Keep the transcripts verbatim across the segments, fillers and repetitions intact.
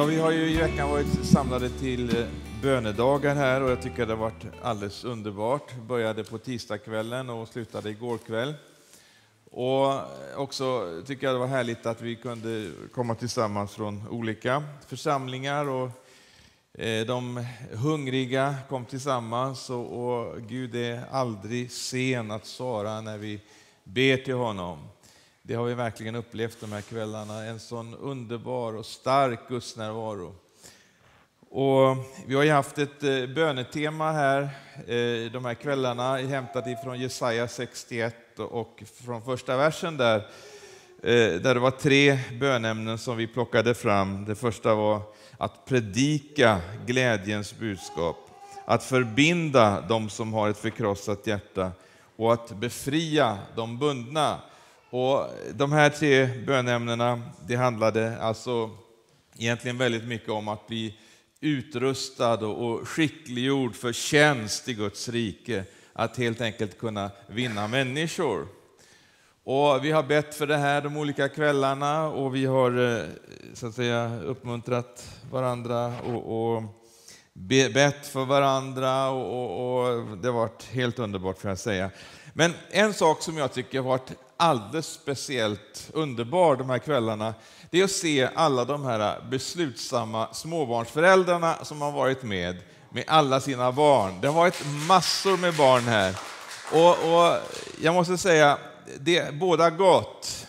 vi har ju i veckan varit samlade till bönedagar här och jag tycker det har varit alldeles underbart. Började på tisdagskvällen och slutade igår kväll. Och också tycker jag det var härligt att vi kunde komma tillsammans från olika församlingar och de hungriga kom tillsammans och, och Gud är aldrig sen att svara när vi ber till honom. Det har vi verkligen upplevt de här kvällarna, en sån underbar och stark gudsnärvaro. Och vi har ju haft ett bönetema här de här kvällarna, hämtat ifrån Jesaja sextioett och från första versen där, där det var tre bönämnen som vi plockade fram. Det första var att predika glädjens budskap, att förbinda de som har ett förkrossat hjärta och att befria de bundna. Och de här tre bönämnena, det handlade alltså egentligen väldigt mycket om att bli utrustad och skickliggjord för tjänst i Guds rike, att helt enkelt kunna vinna människor. Och vi har bett för det här de olika kvällarna och vi har så att säga uppmuntrat varandra och, och bett för varandra och, och, och det har varit helt underbart för att säga. Men en sak som jag tycker har varit alldeles speciellt underbar de här kvällarna, det är att se alla de här beslutsamma småbarnsföräldrarna som har varit med, med alla sina barn. Det har varit massor med barn här. Och, och jag måste säga, det båda gott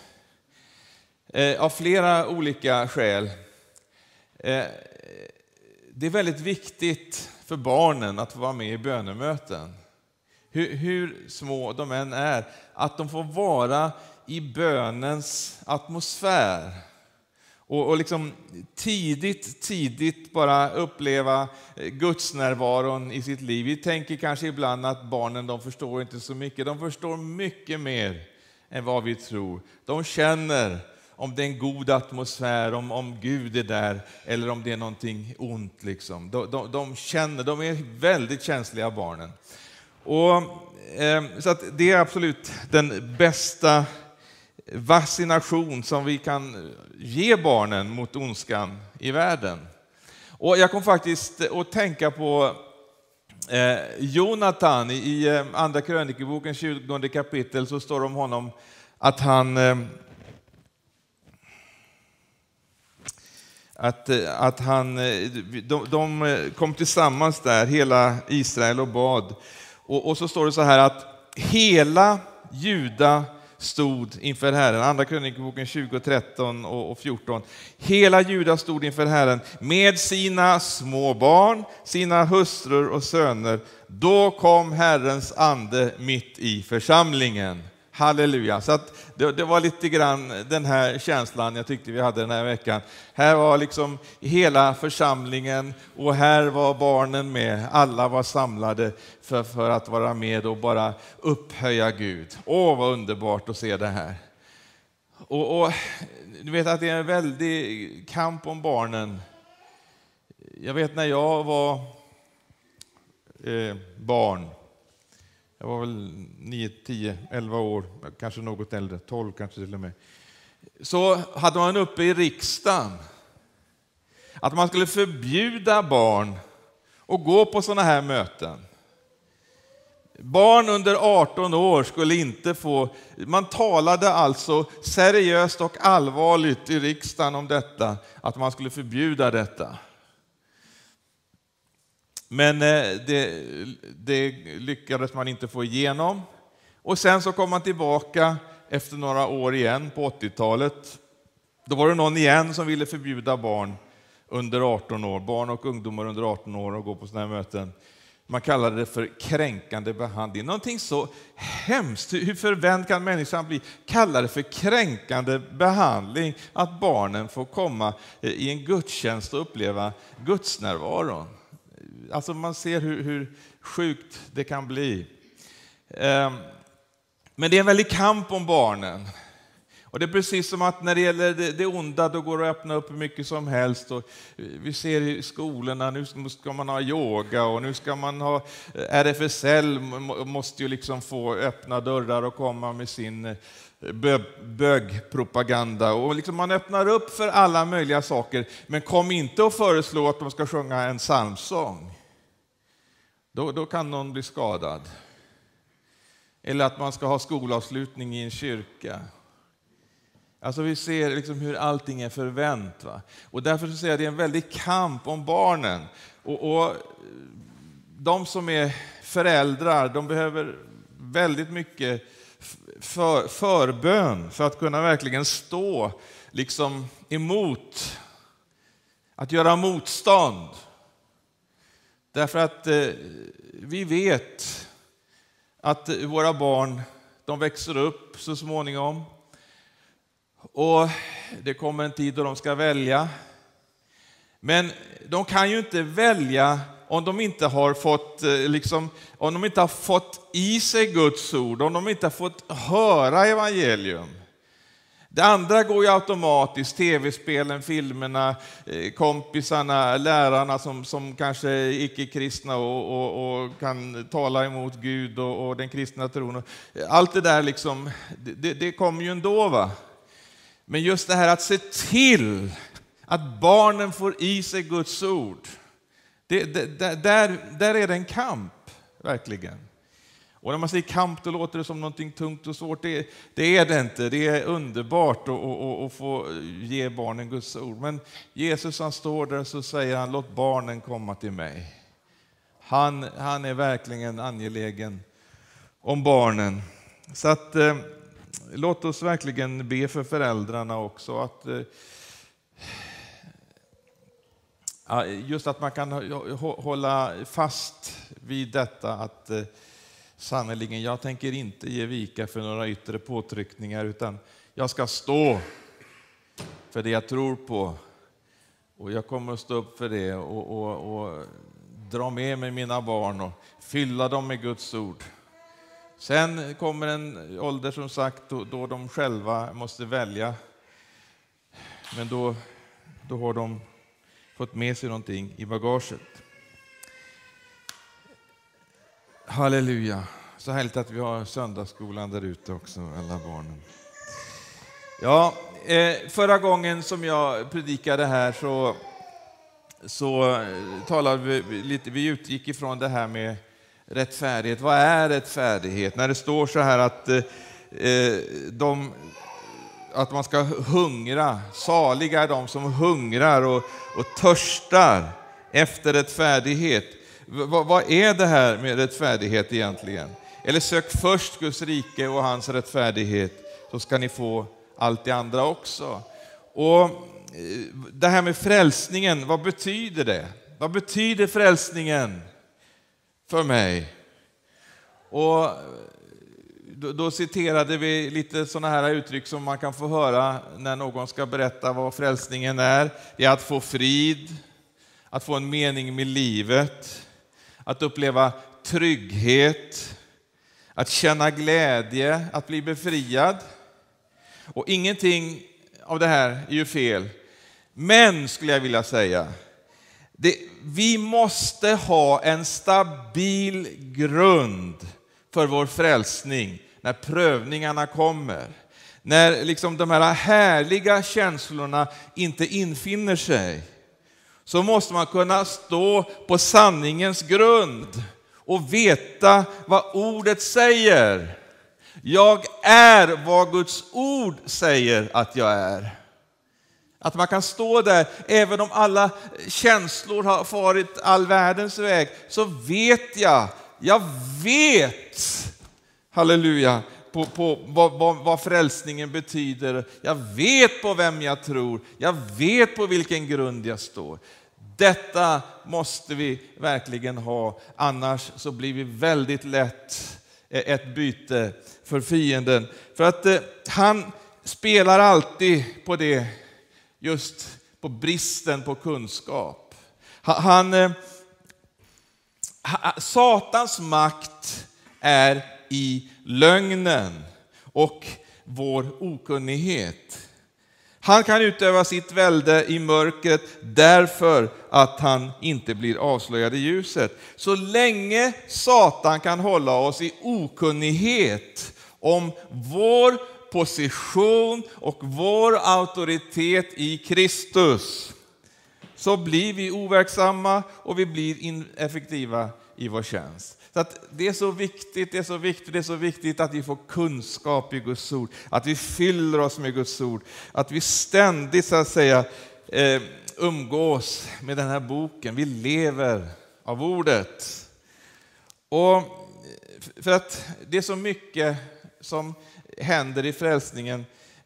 eh, av flera olika skäl. Eh, det är väldigt viktigt för barnen att få vara med i bönemöten. Hur, hur små de än är, att de får vara i bönens atmosfär. Och, och liksom tidigt, tidigt bara uppleva Guds närvaron i sitt liv. Vi tänker kanske ibland att barnen, de förstår inte så mycket. De förstår mycket mer än vad vi tror. De känner om det är en god atmosfär, om, om Gud är där eller om det är någonting ont. Liksom. De, de, de känner, de är väldigt känsliga barnen. Och, eh, så att det är absolut den bästa vaccination som vi kan ge barnen mot ondskan i världen. Och jag kom faktiskt att tänka på eh, Jonatan i eh, andra krönikeboken tjugonde kapitel, så står det om honom att han eh, att, att han de, de kom tillsammans där, hela Israel, och bad. Och, och så står det så här att hela Juda stod inför Herren. Andra krönikeboken tjugo, tretton och fjorton. Hela Juda stod inför Herren med sina små barn, sina hustrur och söner. Då kom Herrens ande mitt i församlingen. Halleluja. Så att det, det var lite grann den här känslan jag tyckte vi hade den här veckan. Här var liksom hela församlingen och här var barnen med. Alla var samlade för, för att vara med och bara upphöja Gud. Åh, vad underbart att se det här. Och, och du vet att det är en väldig kamp om barnen. Jag vet när jag var eh, barn. Jag var väl nio, tio, elva år, kanske något äldre, tolv kanske till och med. Så hade man uppe i riksdagen att man skulle förbjuda barn att gå på sådana här möten. Barn under arton år skulle inte få, man talade alltså seriöst och allvarligt i riksdagen om detta, att man skulle förbjuda detta. Men det, det lyckades man inte få igenom. Och sen så kom man tillbaka efter några år igen på åttiotalet. Då var det någon igen som ville förbjuda barn under arton år, barn och ungdomar under arton år att gå på sådana här möten. Man kallade det för kränkande behandling. Någonting så hemskt. Hur förvänd kan människan bli? Kallar det för kränkande behandling att barnen får komma i en gudstjänst och uppleva Guds närvaron. Alltså man ser hur, hur sjukt det kan bli. Men det är en väldig kamp om barnen. Och det är precis som att när det gäller det, det onda, då går det att öppna upp hur mycket som helst. Och vi ser i skolorna, nu ska man ha yoga och nu ska man ha R F S L, måste ju liksom få öppna dörrar och komma med sin bögpropaganda. Och liksom man öppnar upp för alla möjliga saker, men kom inte att föreslå att de ska sjunga en psalmsång. Då, då kan någon bli skadad. Eller att man ska ha skolavslutning i en kyrka. Alltså vi ser liksom hur allting är förvänt. Va? Och därför så säger jag att det är en väldig kamp om barnen. Och, och de som är föräldrar, de behöver väldigt mycket för, förbön för att kunna verkligen stå liksom emot, att göra motstånd. Därför att eh, vi vet att våra barn, de växer upp så småningom. Och det kommer en tid då de ska välja. Men de kan ju inte välja om de inte har fått, liksom, om de inte har fått i sig Guds ord, om de inte har fått höra evangelium. Det andra går ju automatiskt, tv-spelen, filmerna, kompisarna, lärarna som, som kanske är icke-kristna och, och, och kan tala emot Gud och, och den kristna tron. Allt det där liksom, det, det kommer ju ändå, va? Men just det här att se till att barnen får i sig Guds ord, det, det, där, där är det en kamp, verkligen. Och när man säger kamp, då låter det som någonting tungt och svårt. Det, det är det inte. Det är underbart att, att, att få ge barnen Guds ord. Men Jesus, han står där och så säger han, låt barnen komma till mig. Han, han är verkligen angelägen om barnen. Så att eh, låt oss verkligen be för föräldrarna också. Att, eh, just att man kan hålla fast vid detta att eh, sannoliken, jag tänker inte ge vika för några yttre påtryckningar, utan jag ska stå för det jag tror på. Och jag kommer att stå upp för det och, och, och dra med mig mina barn och fylla dem med Guds ord. Sen kommer en ålder, som sagt, då, då de själva måste välja. Men då, då har de fått med sig någonting i bagaget. Halleluja. Så härligt att vi har söndagsskolan där ute också, alla barnen. Ja, eh, förra gången som jag predikade här så, så talade vi lite, vi utgick ifrån det här med rättfärdighet. Vad är rättfärdighet? När det står så här att, eh, de, att man ska hungra, saliga är de som hungrar och, och törstar efter rättfärdighet. V- vad är det här med rättfärdighet egentligen? Eller sök först Guds rike och hans rättfärdighet, så ska ni få allt det andra också. Och det här med frälsningen, vad betyder det? Vad betyder frälsningen för mig? Och då, då citerade vi lite sådana här uttryck som man kan få höra när någon ska berätta vad frälsningen är. Det är att få frid, att få en mening med livet, att uppleva trygghet, att känna glädje, att bli befriad. Och ingenting av det här är ju fel. Men, skulle jag vilja säga, det, vi måste ha en stabil grund för vår frälsning när prövningarna kommer. När liksom de här härliga känslorna inte infinner sig, så måste man kunna stå på sanningens grund och veta vad ordet säger. Jag är vad Guds ord säger att jag är. Att man kan stå där, även om alla känslor har farit all världens väg, så vet jag, jag vet, halleluja, på, på vad, vad, vad frälsningen betyder. Jag vet på vem jag tror, jag vet på vilken grund jag står. Detta måste vi verkligen ha, annars så blir vi väldigt lätt ett byte för fienden. För att eh, han spelar alltid på det, just på bristen på kunskap. Han, eh, Satans makt är i lögnen. Och vår okunnighet. Han kan utöva sitt välde i mörkret därför att han inte blir avslöjad i ljuset. Så länge Satan kan hålla oss i okunnighet om vår position och vår auktoritet i Kristus, så blir vi overksamma och vi blir ineffektiva i vår tjänst. Så att det är så viktigt, det är så viktigt, det är så viktigt att vi får kunskap i Guds ord, att vi fyller oss med Guds ord, att vi ständigt så att säga eh, umgås med den här boken. Vi lever av ordet. Och för att det är så mycket som händer i frälsningen.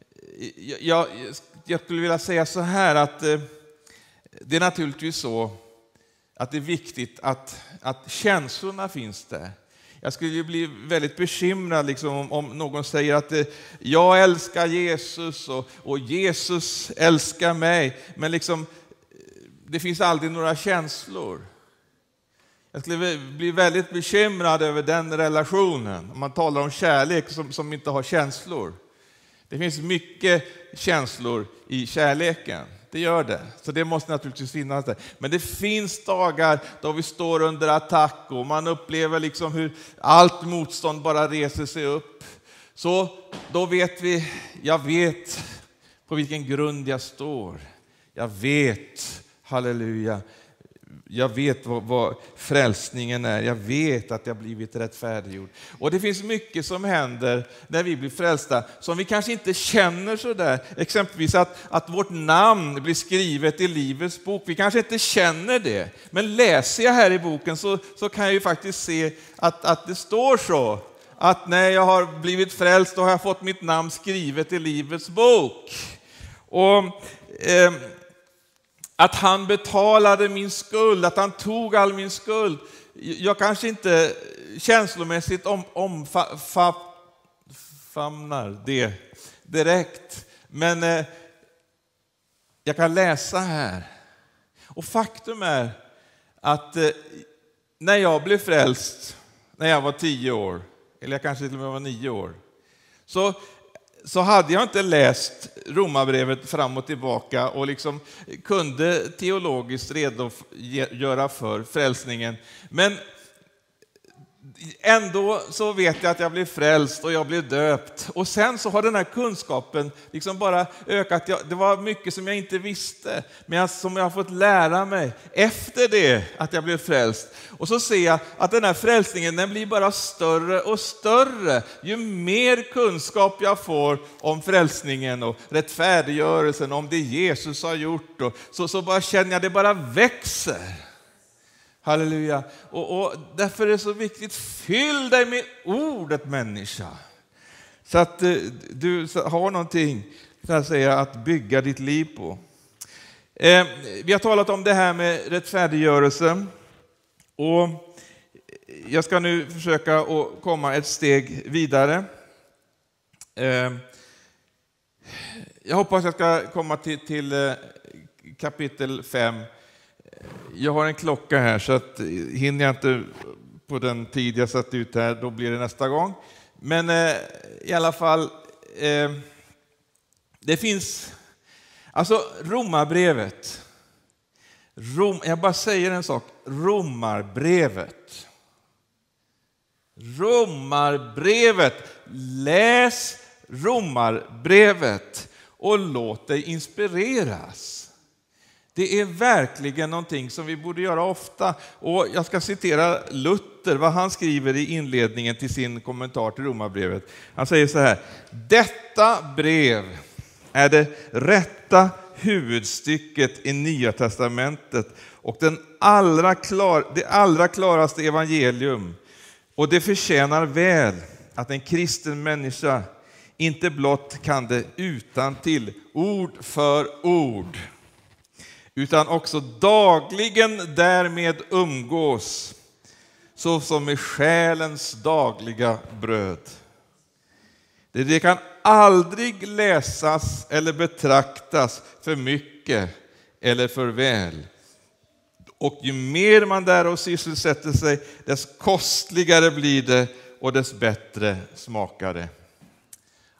Jag, jag skulle vilja säga så här att eh, det är naturligtvis så att det är viktigt att, att känslorna finns där. Jag skulle bli väldigt bekymrad liksom, om, om någon säger att eh, jag älskar Jesus och, och Jesus älskar mig. Men liksom, det finns aldrig några känslor. Jag skulle bli väldigt bekymrad över den relationen. Om man talar om kärlek som, som inte har känslor. Det finns mycket känslor i kärleken. Det gör det. Så det måste naturligtvis finnas där. Men det finns dagar då vi står under attack och man upplever liksom hur allt motstånd bara reser sig upp. Så då vet vi, jag vet på vilken grund jag står. Jag vet, halleluja, jag vet vad, vad frälsningen är. Jag vet att jag blivit rättfärdiggjord. Och det finns mycket som händer när vi blir frälsta som vi kanske inte känner så där. Exempelvis att, att vårt namn blir skrivet i livets bok. Vi kanske inte känner det. Men läser jag här i boken så, så kan jag ju faktiskt se att, att det står så. Att när jag har blivit frälst då har jag fått mitt namn skrivet i livets bok. Och... Eh, Att han betalade min skuld, att han tog all min skuld. Jag kanske inte känslomässigt om, omfamnar det direkt. Men eh, jag kan läsa här. Och faktum är att eh, när jag blev frälst, när jag var tio år, eller jag kanske till och med var nio år, så... så hade jag inte läst Romarbrevet fram och tillbaka och liksom kunde teologiskt redogöra för frälsningen. Men ändå så vet jag att jag blev frälst och jag blev döpt. Och sen så har den här kunskapen liksom bara ökat. Det var mycket som jag inte visste, men som jag har fått lära mig efter det att jag blev frälst. Och så ser jag att den här frälsningen, den blir bara större och större. Ju mer kunskap jag får om frälsningen och rättfärdiggörelsen, om det Jesus har gjort, och så, så bara känner jag det bara växer. Halleluja. Och, och därför är det så viktigt, fyll dig med ordet, människa. Så att eh, du har någonting kan jag säga, att bygga ditt liv på. Eh, vi har talat om det här med rättfärdiggörelse. Och jag ska nu försöka att komma ett steg vidare. Eh, jag hoppas jag ska komma till, till eh, kapitel fem. Jag har en klocka här, så att hinner jag inte på den tid jag satt ut här, då blir det nästa gång. Men eh, i alla fall, eh, det finns, alltså Romarbrevet. Rom, jag bara säger en sak, Romarbrevet. Romarbrevet, läs Romarbrevet och låt dig inspireras. Det är verkligen någonting som vi borde göra ofta. Och jag ska citera Luther, vad han skriver i inledningen till sin kommentar till Romarbrevet. Han säger så här: detta brev är det rätta huvudstycket i Nya testamentet och den allra klar, det allra klaraste evangelium. Och det förtjänar väl att en kristen människa inte blott kan det utan till ord för ord, utan också dagligen därmed umgås, så som med själens dagliga bröd. Det, det kan aldrig läsas eller betraktas för mycket eller för väl. Och ju mer man där och sysselsätter sig, dess kostligare blir det och dess bättre smakar det.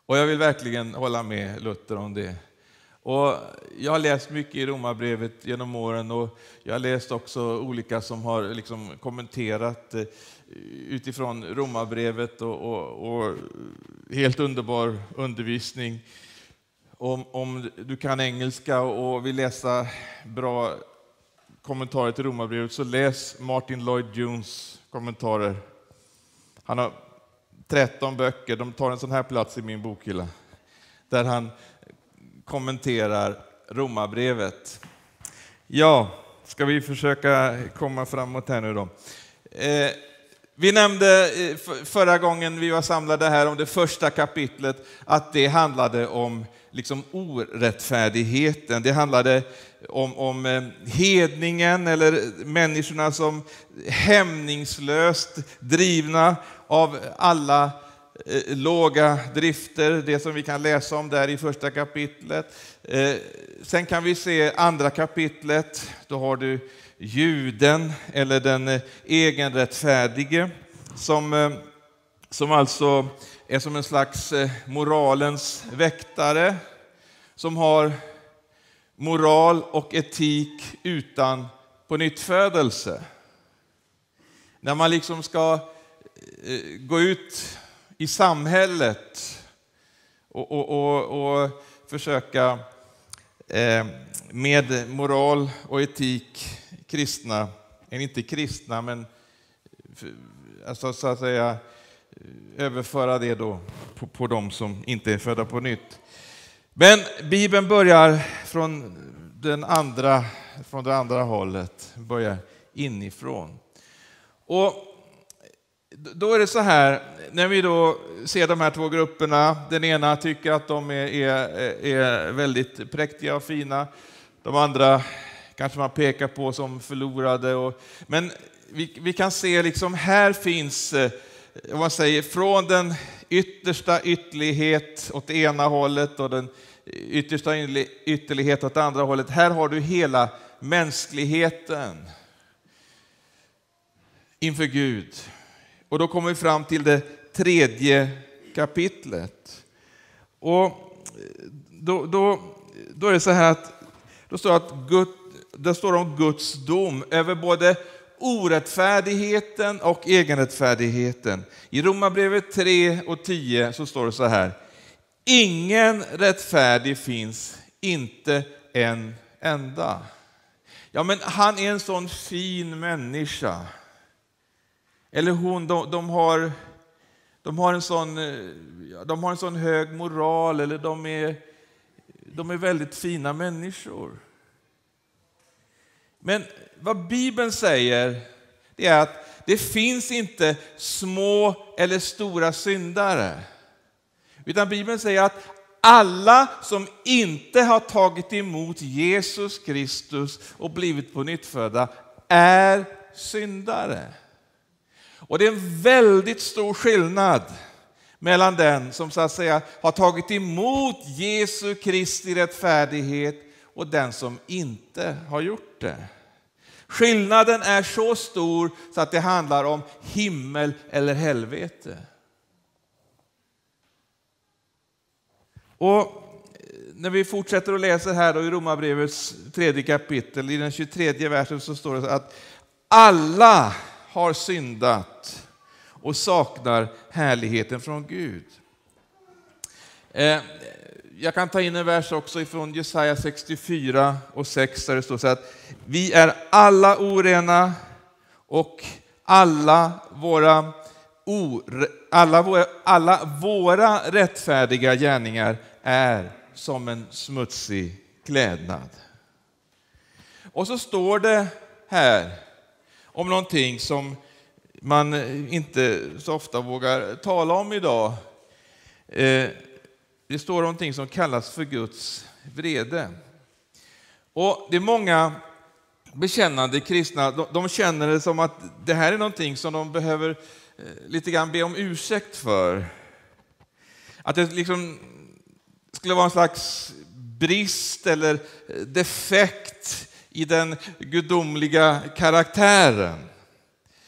Och jag vill verkligen hålla med Luther om det. Och jag har läst mycket i Romarbrevet genom åren, och jag har läst också olika som har liksom kommenterat utifrån Romarbrevet och, och, och helt underbar undervisning. Om, om du kan engelska och vill läsa bra kommentarer till Romarbrevet, så läs Martin Lloyd-Jones kommentarer. Han har tretton böcker, de tar en sån här plats i min bokhylla, där han kommenterar Romarbrevet. Ja, ska vi försöka komma framåt här nu då. Eh, vi nämnde förra gången vi var samlade här om det första kapitlet att det handlade om liksom orättfärdigheten. Det handlade om, om hedningen, eller människorna som hämningslöst drivna av alla eh, låga drifter, det som vi kan läsa om där i första kapitlet. Eh, sen kan vi se andra kapitlet, då har du juden, eller den eh, egenrättfärdige, som, eh, som alltså är som en slags eh, moralens väktare, som har moral och etik utan på nyttfödelse. När man liksom ska eh, gå ut i samhället och, och, och, och försöka eh, med moral och etik kristna, eller inte kristna, men alltså, så att säga överföra det då på, på de som inte är födda på nytt. Men Bibeln börjar från den andra, från det andra hållet, börjar inifrån. Och då är det så här, när vi då ser de här två grupperna, den ena tycker att de är, är, är väldigt präktiga och fina, de andra kanske man pekar på som förlorade. Och, men vi, vi kan se liksom här finns, om man säger, från den yttersta ytterlighet åt det ena hållet och den yttersta ytterlighet åt det andra hållet. Här har du hela mänskligheten inför Gud. Och då kommer vi fram till det tredje kapitlet. Och då, då, då är det så här att då står att Gud, det står om Guds dom över både orättfärdigheten och egenrättfärdigheten. I Romarbrevet tre och tio så står det så här: ingen rättfärdig finns, inte en enda. Ja, men han är en sån fin människa. Eller hon, de, de, har, de, har en sån, de har en sån hög moral, eller de är, de är väldigt fina människor. Men vad Bibeln säger, det är att det finns inte små eller stora syndare. Utan Bibeln säger att alla som inte har tagit emot Jesus Kristus och blivit på nyttfödda är syndare. Och det är en väldigt stor skillnad mellan den som så att säga har tagit emot Jesu Kristi rättfärdighet och den som inte har gjort det. Skillnaden är så stor så att det handlar om himmel eller helvete. Och när vi fortsätter att läsa här då i Romarbrevets tredje kapitel, i den tjugotredje versen, så står det att alla har syndat och saknar härligheten från Gud. Eh, jag kan ta in en vers också ifrån Jesaja sextiofyra och sex, där det står så att vi är alla orena och alla våra, or, alla våra, alla våra rättfärdiga gärningar är som en smutsig klädnad. Och så står det här om någonting som man inte så ofta vågar tala om idag. Eh, det står någonting som kallas för Guds vrede. Och det är många bekännande kristna, de, de känner det som att det här är någonting som de behöver eh, lite grann be om ursäkt för. Att det liksom skulle vara en slags brist eller defekt i den gudomliga karaktären.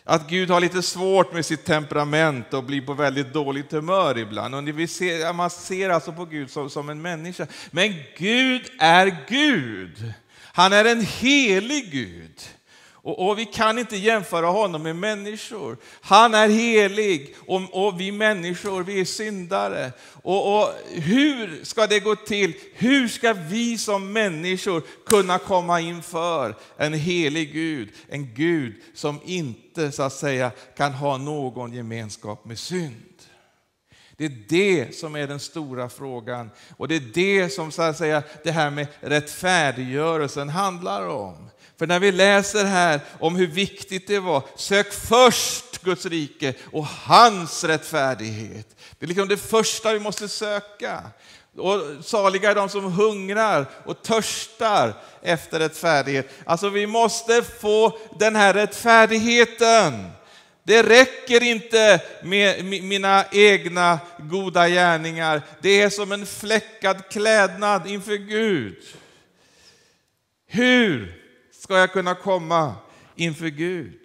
Att Gud har lite svårt med sitt temperament och blir på väldigt dåligt humör ibland. Och vi ser, man ser alltså på Gud som, som en människa. Men Gud är Gud. Han är en helig Gud. Och, och vi kan inte jämföra honom med människor. Han är helig och, och vi människor, vi är syndare. Och, och hur ska det gå till? Hur ska vi som människor kunna komma inför en helig Gud? En Gud som inte, så att säga, kan ha någon gemenskap med synd. Det är det som är den stora frågan. Och det är det som, så att säga, det här med rättfärdiggörelsen handlar om. För när vi läser här om hur viktigt det var, sök först Guds rike och hans rättfärdighet. Det är liksom det första vi måste söka. Och saliga är de som hungrar och törstar efter rättfärdighet. Alltså vi måste få den här rättfärdigheten. Det räcker inte med mina egna goda gärningar. Det är som en fläckad klädnad inför Gud. Hur ska jag kunna komma inför Gud?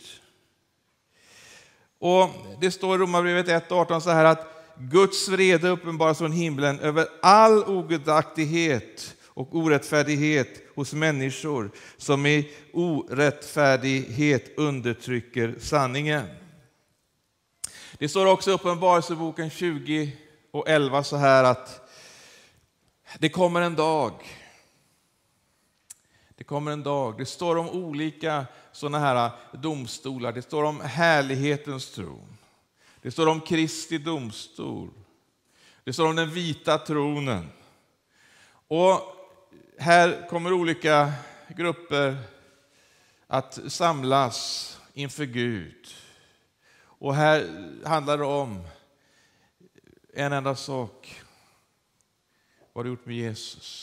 Och det står i Romarbrevet ett arton så här att Guds vrede uppenbaras från himlen över all ogudaktighet och orättfärdighet hos människor som i orättfärdighet undertrycker sanningen. Det står också i Uppenbarelseboken tjugo och elva så här att det kommer en dag. Det kommer en dag. Det står om olika sådana här domstolar. Det står om härlighetens tron. Det står om Kristi domstol. Det står om den vita tronen. Och här kommer olika grupper att samlas inför Gud. Och här handlar det om en enda sak. Vad har du gjort med Jesus?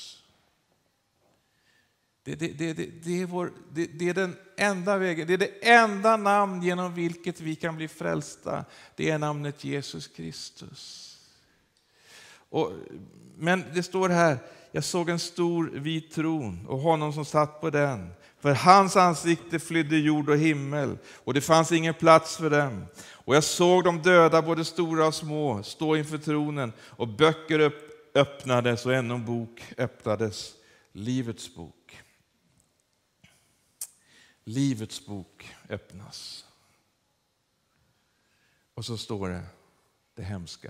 Det, det, det, det, det, är vår, det, det är den enda vägen. Det är det enda namn genom vilket vi kan bli frälsta. Det är namnet Jesus Kristus. Och, men det står här, jag såg en stor vit tron och honom som satt på den. För hans ansikte flydde jord och himmel och det fanns ingen plats för dem. Och jag såg de döda, både stora och små, stå inför tronen och böcker upp, öppnades och en bok öppnades, livets bok. Livets bok öppnas. Och så står det, det hemska.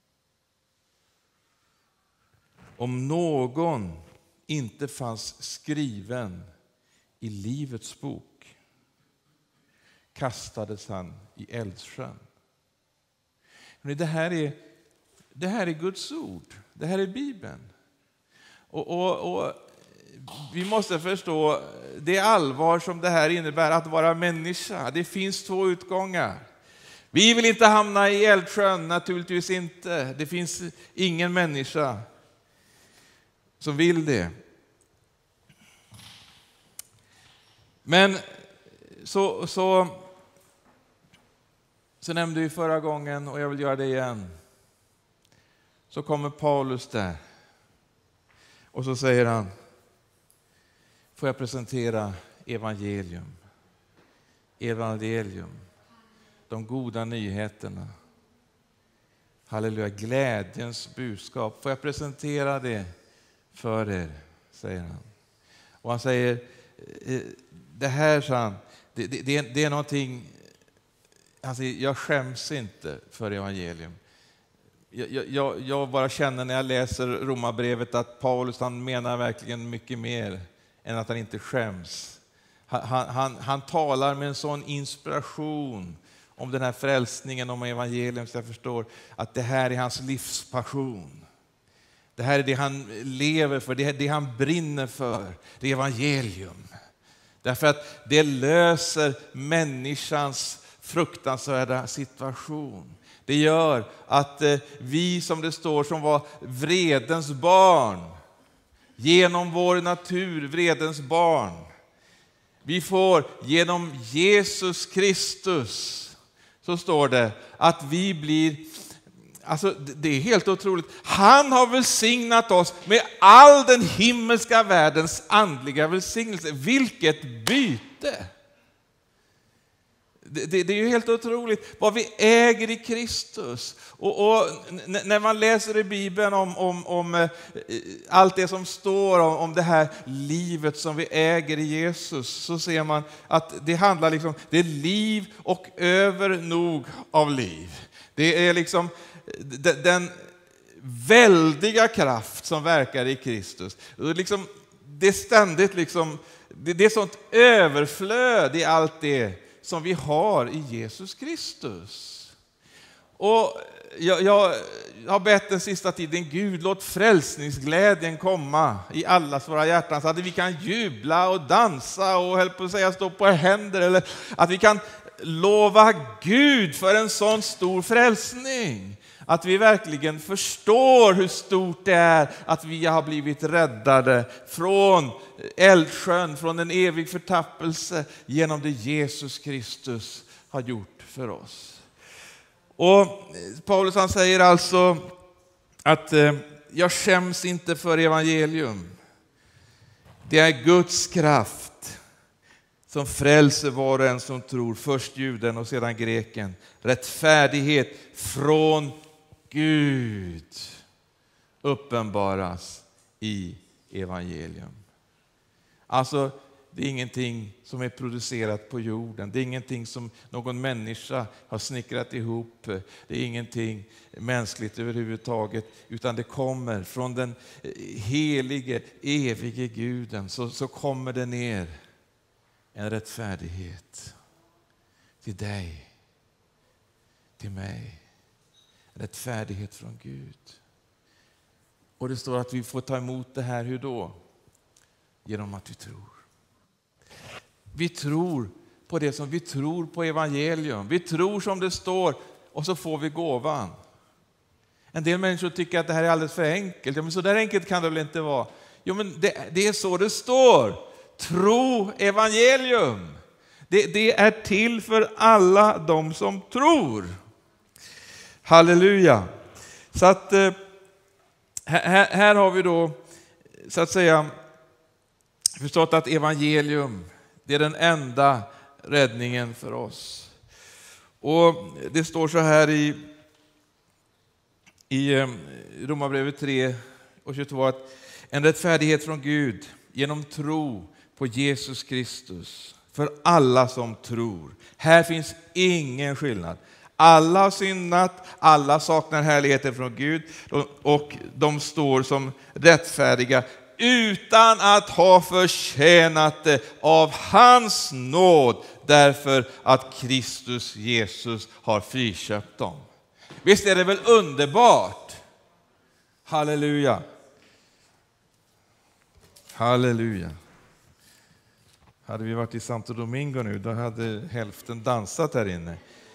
Om någon inte fanns skriven i livets bok kastades han i eldsjön. Men det här är, det här är Guds ord. Det här är Bibeln. Och, och, och vi måste förstå det allvar som det här innebär att vara människa. Det finns två utgångar. Vi vill inte hamna i eldsjön, naturligtvis inte. Det finns ingen människa som vill det. Men så, så, så nämnde vi förra gången och jag vill göra det igen. Så kommer Paulus där. Och så säger han, får jag presentera evangelium. Evangelium. De goda nyheterna. Halleluja, glädjens budskap. Får jag presentera det för er, säger han. Och han säger, det här, sa han, det, det, det, det är någonting, han säger, jag skäms inte för evangelium. Jag, jag, jag bara känner när jag läser Romarbrevet att Paulus, han menar verkligen mycket mer än att han inte skäms. Han, han, han talar med en sån inspiration om den här frälsningen, om evangelium, så jag förstår att det här är hans livspassion. Det här är det han lever för, det är det han brinner för, det är evangelium. Därför att det löser människans fruktansvärda situation. Det gör att vi, som det står, som var vredens barn, genom vår natur, vredens barn, vi får genom Jesus Kristus, så står det, att vi blir, alltså det är helt otroligt. Han har välsignat oss med all den himmelska världens andliga välsignelse. Vilket byte! Det, det, det är ju helt otroligt vad vi äger i Kristus. Och, och n- när man läser i Bibeln om, om, om eh, allt det som står om, om det här livet som vi äger i Jesus, så ser man att det handlar liksom, det är liv och över nog av liv. Det är liksom d- den väldiga kraft som verkar i Kristus. Och liksom, det är ständigt liksom, det, det är sånt överflöd i allt det som vi har i Jesus Kristus. Och jag, jag har bett den sista tiden, Gud, låt frälsningsglädjen komma i allas våra hjärtan, så att vi kan jubla och dansa och höll på att säga stå på händer, eller att vi kan lova Gud för en sån stor frälsning. Att vi verkligen förstår hur stort det är att vi har blivit räddade från eldsjön, från en evig förtappelse genom det Jesus Kristus har gjort för oss. Och Paulus han säger alltså att eh, jag skäms inte för evangelium. Det är Guds kraft som frälser var och en som tror, först juden och sedan greken. Rättfärdighet från Gud uppenbaras i evangelium. Alltså, det är ingenting som är producerat på jorden. Det är ingenting som någon människa har snickrat ihop. Det är ingenting mänskligt överhuvudtaget, utan det kommer från den helige, evige Guden. Så, så kommer det ner en rättfärdighet till dig, till mig. Rättfärdighet från Gud. Och det står att vi får ta emot det här, hur då? Genom att vi tror. Vi tror på det som vi tror på evangelium. Vi tror som det står, och så får vi gåvan. En del människor tycker att det här är alldeles för enkelt. Ja, men så där enkelt kan det väl inte vara? Jo, men det, det är så det står. Tro evangelium. Det, det är till för alla de som tror. Halleluja. Så att eh, här, här har vi då så att säga förstått att evangelium, det är den enda räddningen för oss. Och det står så här i, i eh, Romarbrevet tre och tjugotvå att en rättfärdighet från Gud genom tro på Jesus Kristus för alla som tror. Här finns ingen skillnad. Alla har syndat, alla saknar härligheten från Gud, och de står som rättfärdiga utan att ha förtjänat det av hans nåd, därför att Kristus Jesus har friköpt dem. Visst är det väl underbart? Halleluja. Halleluja. Hade vi varit i Santo Domingo nu, då hade hälften dansat här inne.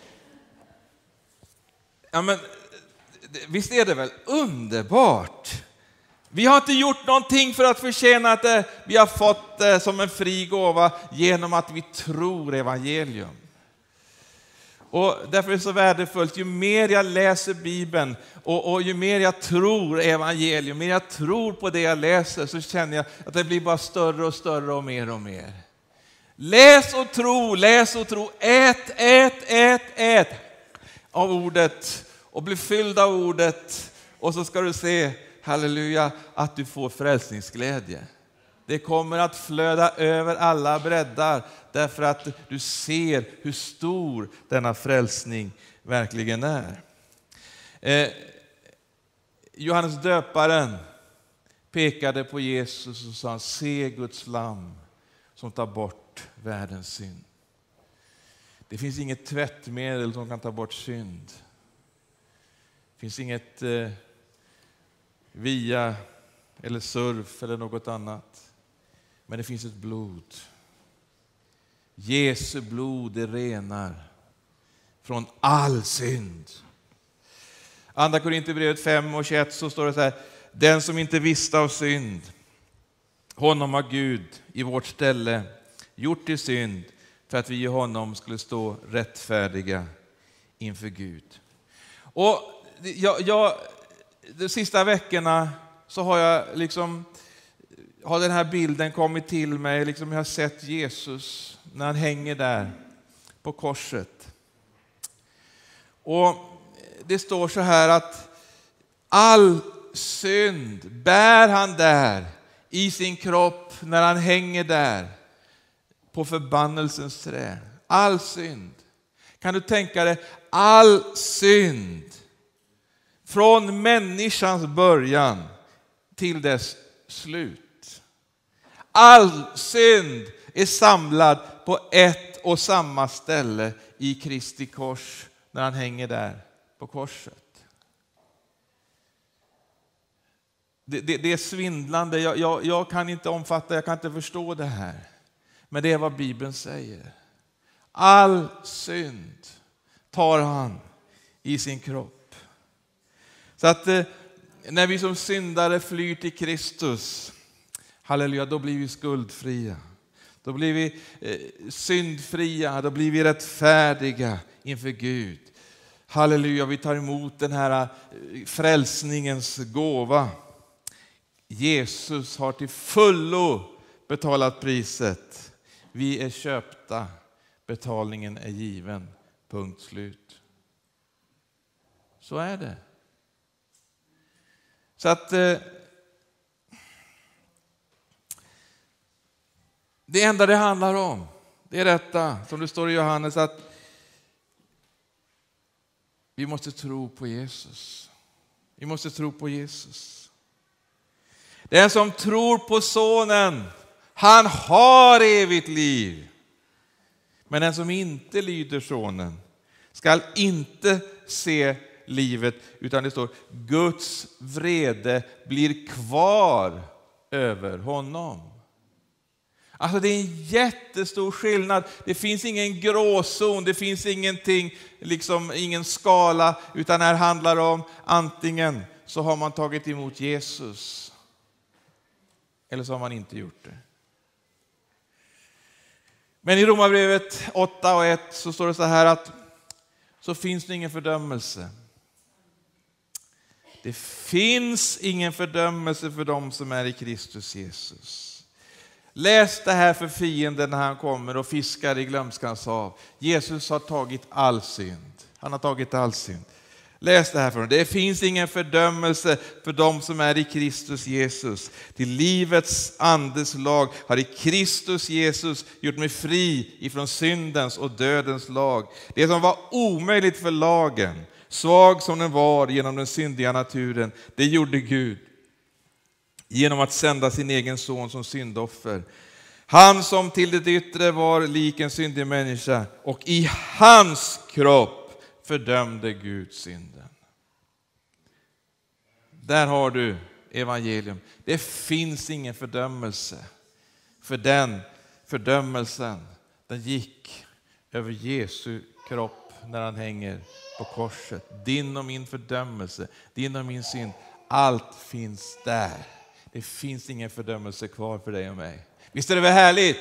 Ja, men visst är det väl underbart? Vi har inte gjort någonting för att förtjäna att det. Vi har fått det som en fri gåva genom att vi tror evangelium. Och därför är det så värdefullt, ju mer jag läser Bibeln och, och ju mer jag tror evangelium, ju mer jag tror på det jag läser, så känner jag att det blir bara större och större och mer och mer. Läs och tro, läs och tro, ät, ät, ät, ät av ordet och bli fylld av ordet, och så ska du se, halleluja, att du får frälsningsglädje. Det kommer att flöda över alla breddar, därför att du ser hur stor denna frälsning verkligen är. Eh, Johannes döparen pekade på Jesus och sa, se Guds lamm som tar bort världens synd. Det finns inget tvättmedel som kan ta bort synd. Det finns inget eh, via eller surf eller något annat. Men det finns ett blod. Jesu blod, det renar från all synd. Andra Korinthierbrevet fem och tjugoett så står det så här: den som inte visste av synd, honom har Gud i vårt ställe gjort till synd, för att vi i honom skulle stå rättfärdiga inför Gud. Och jag, jag, de sista veckorna så har jag liksom, har den här bilden kommit till mig. Liksom jag har sett Jesus när han hänger där på korset. Och det står så här att all synd bär han där i sin kropp när han hänger där på förbannelsens trä. All synd. Kan du tänka dig all synd från människans början till dess slut. All synd är samlad på ett och samma ställe i Kristi kors när han hänger där på korset. Det, det, det är svindlande. Jag, jag, jag kan inte omfatta, jag kan inte förstå det här. Men det är vad Bibeln säger. All synd tar han i sin kropp. Så att eh, när vi som syndare flyr till Kristus, halleluja, då blir vi skuldfria. Då blir vi eh, syndfria, då blir vi rättfärdiga inför Gud. Halleluja, vi tar emot den här frälsningens gåva. Jesus har till fullo betalat priset. Vi är köpta. Betalningen är given. Punkt slut. Så är det. Så att eh, det enda det handlar om, det är detta som det står i Johannes, att vi måste tro på Jesus. Vi måste tro på Jesus. Den som tror på sonen, han har evigt liv. Men den som inte lyder sonen skall inte se livet, utan det står Guds vrede blir kvar över honom. Alltså det är en jättestor skillnad. Det finns ingen gråzon, det finns ingenting, liksom ingen skala, utan här handlar det om antingen så har man tagit emot Jesus eller så har man inte gjort det. Men i Romarbrevet åtta och ett så står det så här att så finns det ingen fördömelse. Det finns ingen fördömelse för dem som är i Kristus Jesus. Läs det här för fienden när han kommer och fiskar i glömskans hav. Jesus har tagit all synd. Han har tagit all synd. Läs det här för dem. Det finns ingen fördömelse för dem som är i Kristus Jesus. Till livets andes lag har i Kristus Jesus gjort mig fri ifrån syndens och dödens lag. Det som var omöjligt för lagen, svag som den var genom den syndiga naturen, det gjorde Gud genom att sända sin egen son som syndoffer. Han som till det yttre var lik en syndig människa, och i hans kropp fördömde Gud synden. Där har du evangelium. Det finns ingen fördömelse. För den fördömelsen, den gick över Jesu kropp när han hänger på korset. Din och min fördömelse, din och min synd, allt finns där. Det finns ingen fördömelse kvar för dig och mig. Visst är det väl härligt?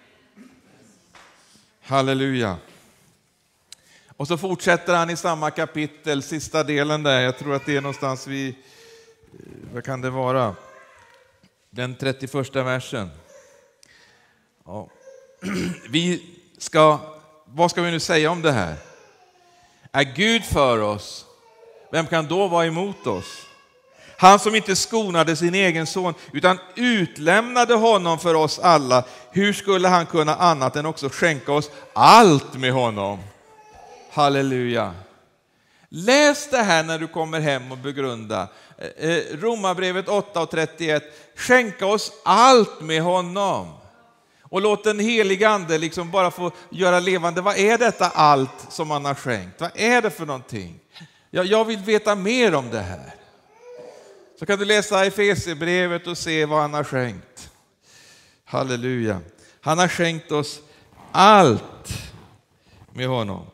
Halleluja. Och så fortsätter han i samma kapitel, sista delen där. Jag tror att det är någonstans vid, vad kan det vara? Den trettioförsta versen. Ja. Vi ska, vad ska vi nu säga om det här? Är Gud för oss? Vem kan då vara emot oss? Han som inte skonade sin egen son utan utlämnade honom för oss alla. Hur skulle han kunna annat än också skänka oss allt med honom? Halleluja. Läs det här när du kommer hem och begrunda. Romarbrevet åtta och trettioett. Skänka oss allt med honom. Och låt den heliga ande liksom bara få göra levande. Vad är detta allt som han har skänkt? Vad är det för någonting? Jag, jag vill veta mer om det här. Så kan du läsa Efesierbrevet och se vad han har skänkt. Halleluja. Han har skänkt oss allt med honom.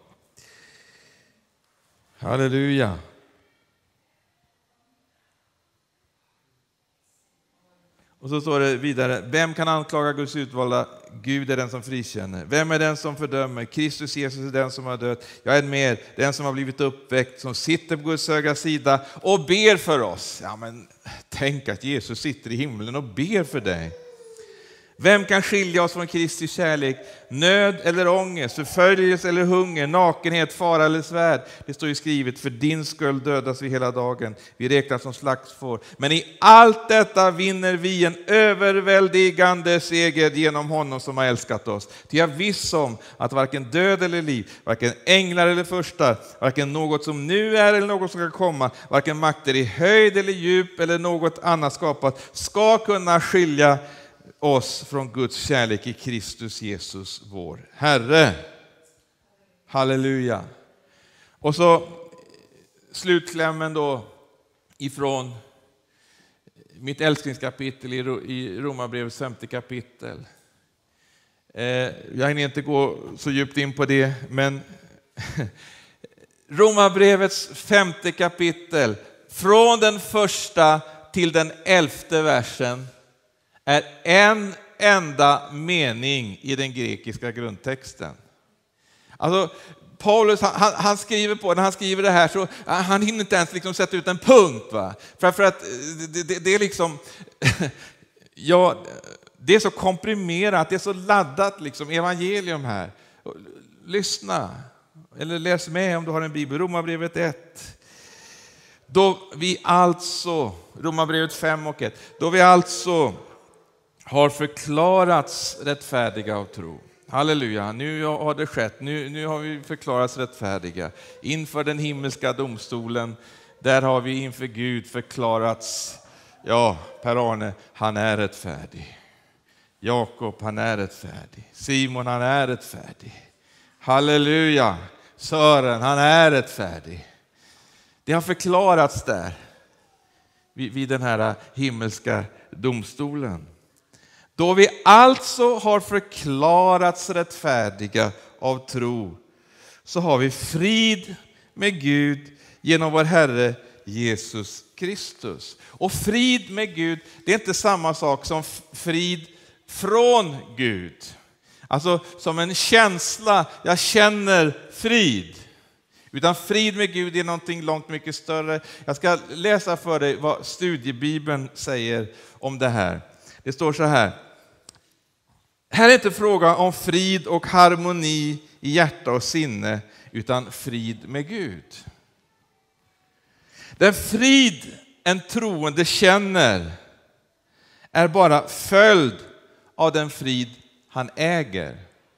Halleluja. Och så står det vidare. Vem kan anklaga Guds utvalda? Gud är den som frikänner. Vem är den som fördömer? Kristus Jesus är den som har dött. Jag är med, den som har blivit uppväckt, som sitter på Guds högra sida och ber för oss. Ja, men tänk att Jesus sitter i himlen och ber för dig. Vem kan skilja oss från Kristi kärlek? Nöd eller ångest, förföljelse eller hunger, nakenhet, fara eller svärd. Det står ju skrivet, för din skull dödas vi hela dagen. Vi räknas som slaktfår. Men i allt detta vinner vi en överväldigande seger genom honom som har älskat oss. Ty jag är viss om att varken död eller liv, varken änglar eller förstar, varken något som nu är eller något som ska komma, varken makter i höjd eller djup eller något annat skapat, ska kunna skilja oss från Guds kärlek i Kristus Jesus vår Herre. Halleluja. Och så slutklämmen då ifrån mitt älsklingskapitel i Romarbrevets femte kapitel. Jag hinner inte gå så djupt in på det, men Romarbrevets femte kapitel, från den första till den elfte versen, är en enda mening i den grekiska grundtexten. Alltså Paulus han, han skriver på, när han skriver det här så han hinner inte ens liksom sätta ut en punkt, va? För, för att det, det, det är liksom ja, det är så komprimerat, det är så laddat liksom evangelium här. Lyssna eller läs med om du har en bibel. Romarbrevet ett. Då vi alltså Romarbrevet fem och ett. Då vi alltså har förklarats rättfärdiga av tro. Halleluja, nu har det skett. Nu, nu har vi förklarats rättfärdiga. Inför den himmelska domstolen, där har vi inför Gud förklarats, ja, Per-Arne, han är rättfärdig. Jakob, han är rättfärdig. Simon, han är rättfärdig. Halleluja, Sören, han är rättfärdig. Det har förklarats där vid, vid den här himmelska domstolen. Då vi alltså har förklarats rättfärdiga av tro, så har vi frid med Gud genom vår Herre Jesus Kristus. Och frid med Gud, det är inte samma sak som frid från Gud. Alltså som en känsla, jag känner frid. Utan frid med Gud är någonting långt mycket större. Jag ska läsa för dig vad studiebibeln säger om det här. Det står så här. Här är inte fråga om frid och harmoni i hjärta och sinne, utan frid med Gud. Den frid en troende känner är bara följd av den frid han äger.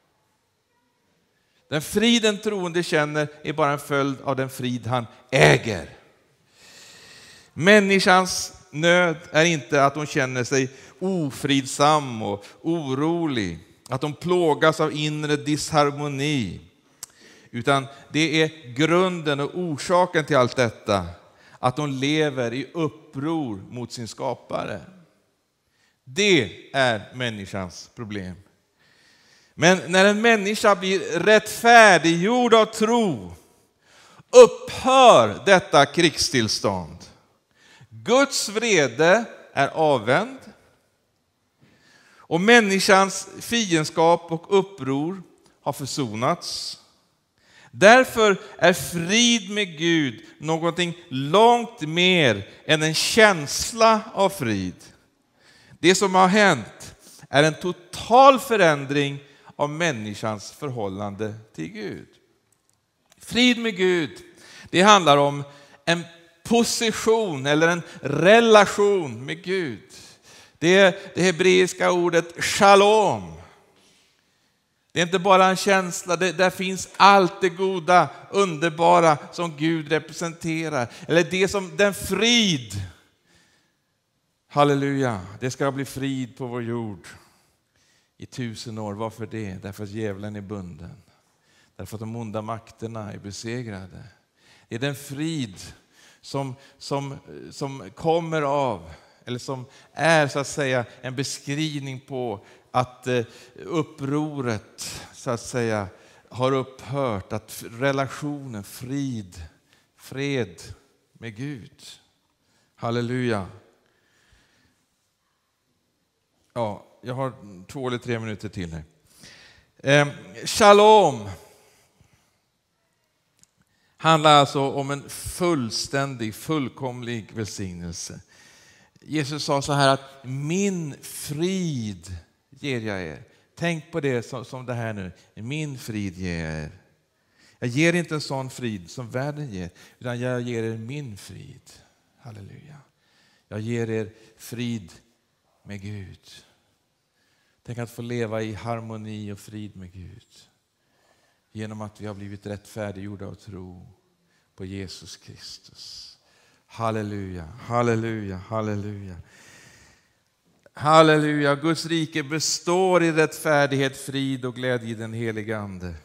Den frid en troende känner är bara en följd av den frid han äger. Människans nöd är inte att hon känner sig ofridsam och orolig, att de plågas av inre disharmoni, utan det är grunden och orsaken till allt detta, att de lever i uppror mot sin skapare. Det är människans problem. Men när en människa blir rättfärdiggjord av tro, upphör detta krigstillstånd. Guds vrede är avvänd och människans fiendskap och uppror har försonats. Därför är frid med Gud någonting långt mer än en känsla av frid. Det som har hänt är en total förändring av människans förhållande till Gud. Frid med Gud, det handlar om en position eller en relation med Gud. Det är det hebreiska ordet shalom. Det är inte bara en känsla, det, där finns allt det goda, underbara som Gud representerar. Eller det som den frid. Halleluja, det ska bli frid på vår jord i tusen år. Varför det? Därför att djävulen är bunden. Därför att de onda makterna är besegrade. Det är den frid som, som, som kommer av, eller som är så att säga en beskrivning på att upproret så att säga har upphört, att relationen, frid, fred med Gud. Halleluja. Ja, jag har två eller tre minuter till här. Eh, shalom handlar alltså om en fullständig, fullkomlig välsignelse. Jesus sa så här att min frid ger jag er. Tänk på det som, som det här nu. Min frid ger jag er. Jag ger inte en sån frid som världen ger, utan jag ger er min frid. Halleluja. Jag ger er frid med Gud. Tänk att få leva i harmoni och frid med Gud. Genom att vi har blivit rättfärdiggjorda av tro på Jesus Kristus. Halleluja, halleluja, halleluja. Halleluja, Guds rike består i rättfärdighet, frid och glädje i den heliga ande.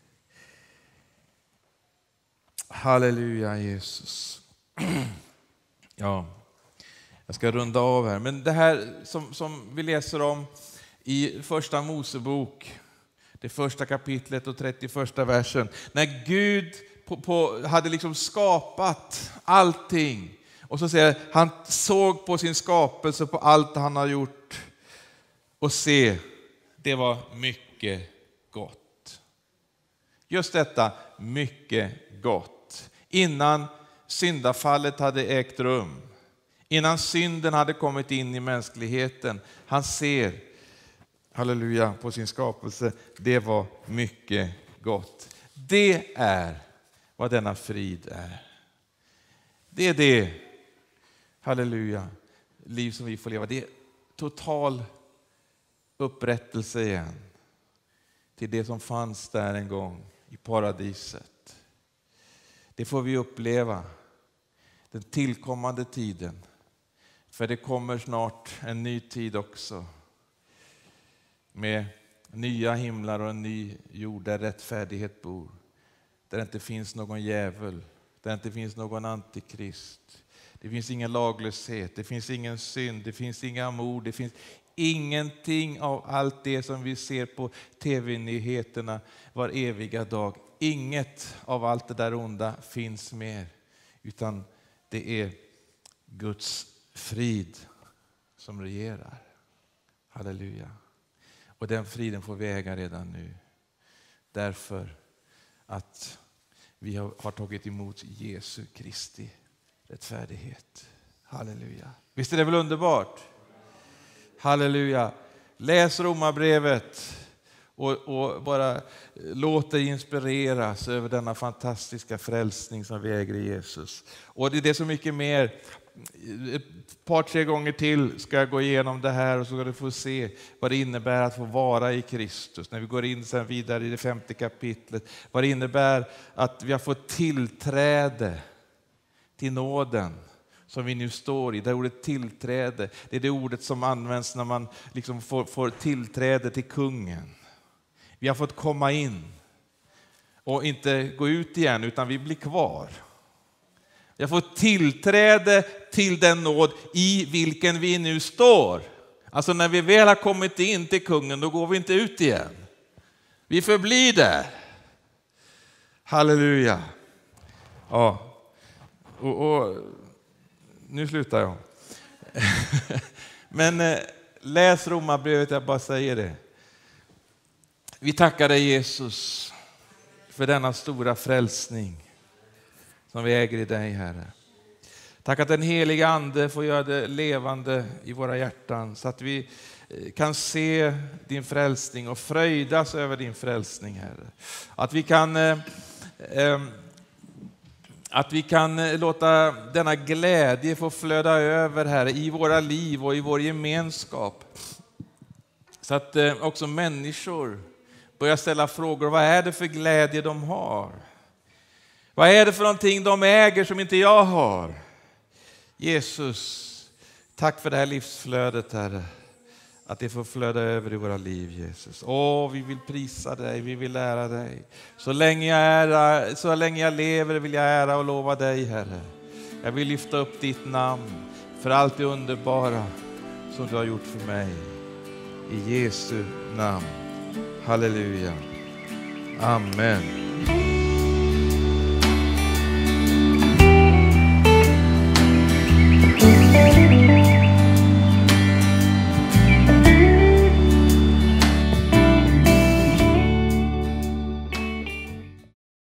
Halleluja, Jesus. Ja, jag ska runda av här. Men det här som, som vi läser om i första Mosebok, det första kapitlet och trettioförsta versen. När Gud på, på, hade liksom skapat allting. Och så säger han såg på sin skapelse, på allt han har gjort. Och se, det var mycket gott. Just detta, mycket gott. Innan syndafallet hade ägt rum. Innan synden hade kommit in i mänskligheten. Han ser, halleluja, på sin skapelse. Det var mycket gott. Det är vad denna frid är. Det är det, halleluja, liv som vi får leva. Det är total upprättelse igen till det som fanns där en gång i paradiset. Det får vi uppleva den tillkommande tiden. För det kommer snart en ny tid också. Med nya himlar och en ny jord där rättfärdighet bor. Där det inte finns någon djävul. Där det inte finns någon antikrist. Det finns ingen laglöshet. Det finns ingen synd. Det finns inga mord. Det finns ingenting av allt det som vi ser på tv-nyheterna var eviga dag. Inget av allt det där onda finns mer. Utan det är Guds frid som regerar. Halleluja. Och den friden får vi äga redan nu. Därför att vi har, har tagit emot Jesu Kristi rättfärdighet. Halleluja. Visst är det väl underbart? Halleluja. Läs Romarbrevet och, och bara låt dig inspireras över denna fantastiska frälsning som vi äger i Jesus. Och det är det så mycket mer. Ett par, tre gånger till ska jag gå igenom det här och så ska du få se vad det innebär att få vara i Kristus. När vi går in sen vidare i det femte kapitlet. Vad det innebär att vi har fått tillträde till nåden som vi nu står i. Det ordet tillträde, det är det ordet som används när man liksom får, får tillträde till kungen. Vi har fått komma in och inte gå ut igen utan vi blir kvar. Vi har fått tillträde till den nåd i vilken vi nu står. Alltså när vi väl har kommit in till kungen, då går vi inte ut igen. Vi förblir där. Halleluja. Ja. Och, och nu slutar jag. Men eh, läs Romarbrevet, jag bara säger det. Vi tackar dig Jesus för denna stora frälsning som vi äger i dig, Herre. Tack att den heliga ande får göra det levande i våra hjärtan så att vi kan se din frälsning och fröjdas över din frälsning, Herre. Att vi kan eh, eh, att vi kan låta denna glädje få flöda över, Herre, i våra liv och i vår gemenskap. Så att eh, också människor börjar ställa frågor. Vad är det för glädje de har? Vad är det för någonting de äger som inte jag har? Jesus, tack för det här livsflödet, Herre. Att det får flöda över i våra liv, Jesus. Åh, vi vill prisa dig, vi vill ära dig. Så länge jag, ära, så länge jag lever vill jag ära och lova dig, Herre. Jag vill lyfta upp ditt namn för allt det underbara som du har gjort för mig. I Jesu namn. Halleluja. Amen.